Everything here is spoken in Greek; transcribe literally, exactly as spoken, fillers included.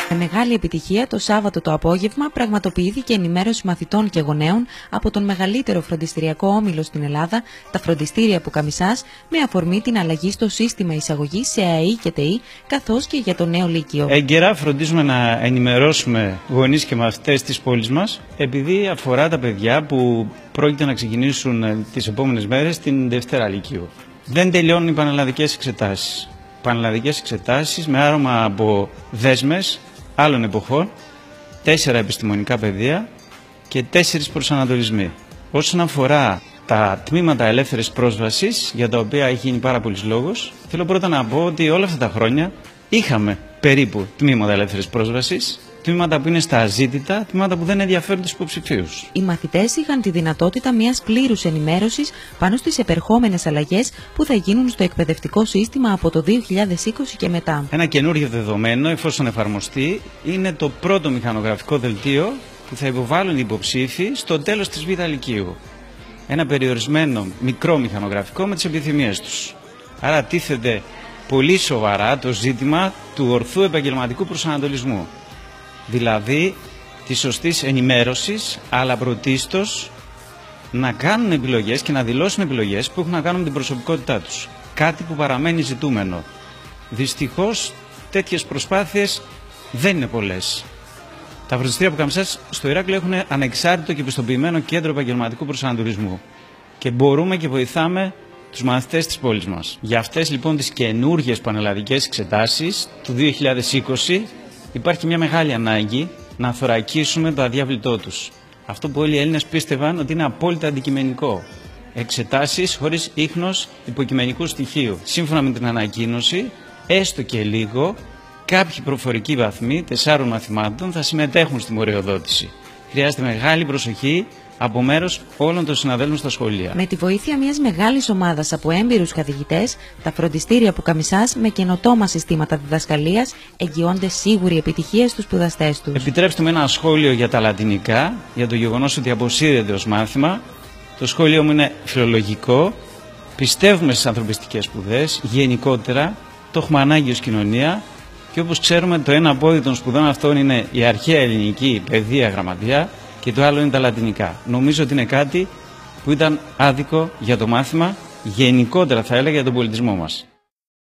Με μεγάλη επιτυχία, το Σάββατο το απόγευμα πραγματοποιήθηκε ενημέρωση μαθητών και γονέων από τον μεγαλύτερο φροντιστηριακό όμιλο στην Ελλάδα, τα φροντιστήρια Πουκαμισάς, με αφορμή την αλλαγή στο σύστημα εισαγωγής σε ΑΕΗ και ΤΕΗ, καθώς και για το νέο Λύκειο. Έγκαιρα φροντίζουμε να ενημερώσουμε γονείς και μαθητές της πόλης μας, επειδή αφορά τα παιδιά που πρόκειται να ξεκινήσουν τις επόμενες μέρες την Δευτέρα Λυκείου. Δεν τελειώνουν οι πανελλαδικές εξετάσεις. Πανελλαδικές εξετάσεις με άρωμα από δέσμες άλλων εποχών, τέσσερα επιστημονικά πεδία και τέσσερις προσανατολισμοί. Όσον αφορά τα τμήματα ελεύθερης πρόσβασης, για τα οποία έχει γίνει πάρα πολύς λόγος, θέλω πρώτα να πω ότι όλα αυτά τα χρόνια είχαμε περίπου τμήματα ελεύθερης πρόσβασης, τμήματα που είναι στα αζήτητα, τμήματα που δεν ενδιαφέρουν τους υποψηφίους. Οι μαθητές είχαν τη δυνατότητα μιας πλήρους ενημέρωσης πάνω στις επερχόμενες αλλαγές που θα γίνουν στο εκπαιδευτικό σύστημα από το δύο χιλιάδες είκοσι και μετά. Ένα καινούργιο δεδομένο, εφόσον εφαρμοστεί, είναι το πρώτο μηχανογραφικό δελτίο που θα υποβάλουν οι υποψήφοι στο τέλος της Β' Λυκείου. Ένα περιορισμένο μικρό μηχανογραφικό με τις επιθυμίες τους. Άρα τίθεται πολύ σοβαρά το ζήτημα του ορθού επαγγελματικού προσανατολισμού. Δηλαδή της σωστής ενημέρωσης, αλλά πρωτίστως να κάνουν επιλογές και να δηλώσουν επιλογές που έχουν να κάνουν με την προσωπικότητά τους. Κάτι που παραμένει ζητούμενο. Δυστυχώς τέτοιες προσπάθειες δεν είναι πολλές. Τα φροντιστήρια Πουκαμισάς στο Ηράκλειο έχουν ανεξάρτητο και πιστοποιημένο κέντρο επαγγελματικού προσανατολισμού και μπορούμε και βοηθάμε τους μαθητές της πόλης μας. Για αυτές λοιπόν τις καινούργιες πανελλαδικές εξετάσεις του δύο χιλιάδες είκοσι υπάρχει μια μεγάλη ανάγκη να θωρακίσουμε το αδιάβλητό τους. Αυτό που όλοι οι Έλληνες πίστευαν ότι είναι απόλυτα αντικειμενικό. Εξετάσεις χωρίς ίχνος υποκειμενικού στοιχείου. Σύμφωνα με την ανακοίνωση, έστω και λίγο, κάποιοι προφορικοί βαθμοί τεσσάρων μαθημάτων θα συμμετέχουν στη μοριοδότηση. Χρειάζεται μεγάλη προσοχή από μέρος όλων των συναδέλφων στα σχολεία. Με τη βοήθεια μιας μεγάλης ομάδας από έμπειρους καθηγητές, τα φροντιστήρια Πουκαμισάς με καινοτόμα συστήματα διδασκαλίας εγγυώνται σίγουρη επιτυχία στους σπουδαστές τους. Επιτρέψτε μου ένα σχόλιο για τα λατινικά, για το γεγονός ότι αποσύρεται ως μάθημα. Το σχόλιο μου είναι φιλολογικό. Πιστεύουμε στις ανθρωπιστικές σπουδές, γενικότερα, το έχουμε ανάγκη ως κοινωνία. Και όπως ξέρουμε, το ένα πόδι των σπουδών αυτών είναι η αρχαία ελληνική παιδεία γραμματεία και το άλλο είναι τα λατινικά. Νομίζω ότι είναι κάτι που ήταν άδικο για το μάθημα, γενικότερα θα έλεγα για τον πολιτισμό μας.